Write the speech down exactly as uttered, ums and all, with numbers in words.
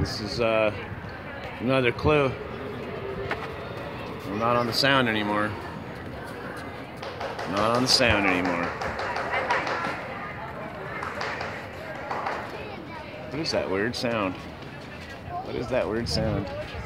This is uh, another clue. We're not on the sound anymore. Not on the sound anymore. What is that weird sound? What is that weird sound?